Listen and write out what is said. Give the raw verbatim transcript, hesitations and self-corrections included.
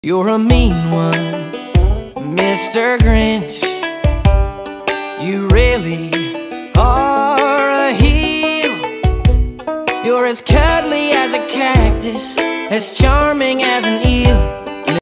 You're a mean one, Mister Grinch. You really are a heel. You're as cuddly as a cactus, as charming as an eel.